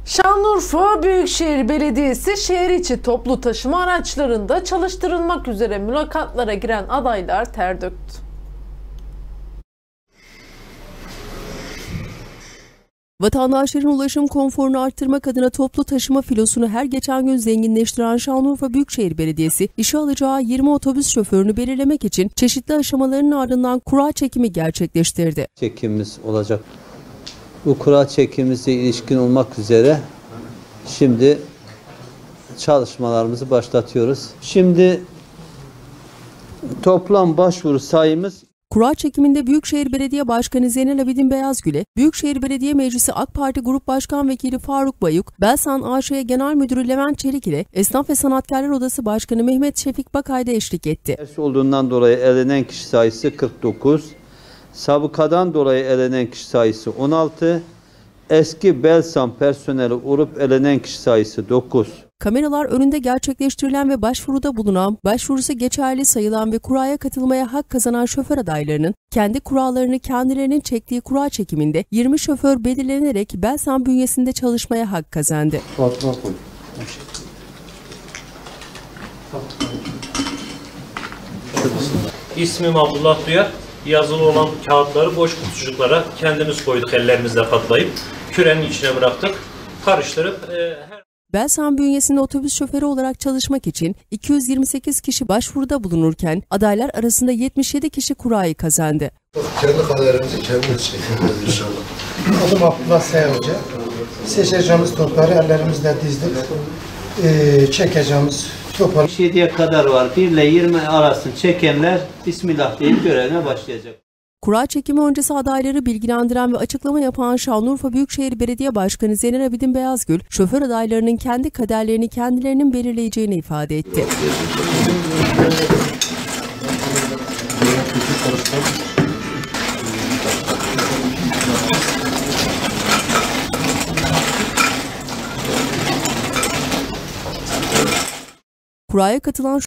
Şanlıurfa Büyükşehir Belediyesi şehir içi toplu taşıma araçlarında çalıştırılmak üzere mülakatlara giren adaylar ter döktü. Vatandaşların ulaşım konforunu arttırmak adına toplu taşıma filosunu her geçen gün zenginleştiren Şanlıurfa Büyükşehir Belediyesi, işe alacağı 20 otobüs şoförünü belirlemek için çeşitli aşamaların ardından kura çekimi gerçekleştirdi. Çekimimiz olacak. Bu kura çekimimize ilişkin olmak üzere şimdi çalışmalarımızı başlatıyoruz. Şimdi toplam başvuru sayımız... Kura çekiminde Büyükşehir Belediye Başkanı Zeynel Abidin Beyazgül'e, Büyükşehir Belediye Meclisi AK Parti Grup Başkan Vekili Faruk Bayuk, Belsan AŞ Genel Müdürü Levent Çelik ile Esnaf ve Sanatkarlar Odası Başkanı Mehmet Şefik Bakay da eşlik etti. Tersi olduğundan dolayı elenen kişi sayısı 49, sabıkadan dolayı elenen kişi sayısı 16, eski Belsan personeli olup elenen kişi sayısı 9. Kameralar önünde gerçekleştirilen ve başvuruda bulunan, başvurusu geçerli sayılan ve kuraya katılmaya hak kazanan şoför adaylarının kendi kurallarını kendilerinin çektiği kura çekiminde 20 şoför belirlenerek Belsan bünyesinde çalışmaya hak kazandı. İsmim Abdullah Duyar. Yazılı olan kağıtları boş kutucuklara kendimiz koyduk, ellerimizle katlayıp kürenin içine bıraktık, karıştırıp Belsan bünyesinde otobüs şoförü olarak çalışmak için 228 kişi başvuruda bulunurken adaylar arasında 77 kişi kurayı kazandı. Kendi kaderimizi kendimiz çekiyoruz inşallah. Adım Abdullah Sayavcı. Seçeceğimiz topları ellerimizle dizdik. Çekeceğimiz topları. 7'ye kadar var. 1 ile 20 arasını çekenler Bismillah deyip görevine başlayacak. Kura çekimi öncesi adayları bilgilendiren ve açıklama yapan Şanlıurfa Büyükşehir Belediye Başkanı Zeynel Abidin Beyazgül, şoför adaylarının kendi kaderlerini kendilerinin belirleyeceğini ifade etti. Kuraya katılan